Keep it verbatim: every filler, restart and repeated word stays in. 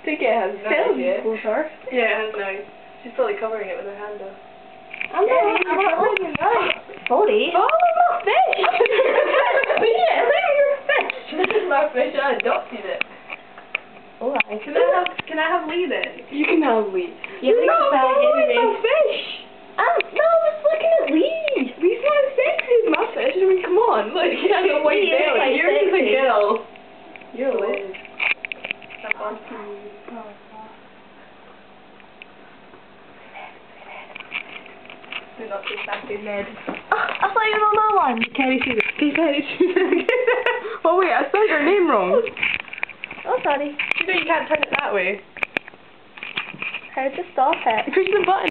think it has knives, yeah. Closer. Yeah, it has knives. She's probably covering it with her hand though. I'm Yeah, not you're covering your knife. Sorry. Oh, my fish! Yeah, look at your fish. This is my fish, I adopted it. Alright. Can I have, can I have Lee then? You can have Lee. You You're think not it's bad following anyway. my fish! Um, no, I was looking at Lee. Lee's not as sexy as my fish. I mean, come on. Look, he has a white He is belly. quite Yours is a sexy. girl. You're lit. That one. Do not distract Ned. I thought you were on that one. Carrie Susan. Okay, Carrie Susan. Oh wait, I spelled your name wrong. Oh, sorry. You know you can't turn it that way. How to stop it? Push the button.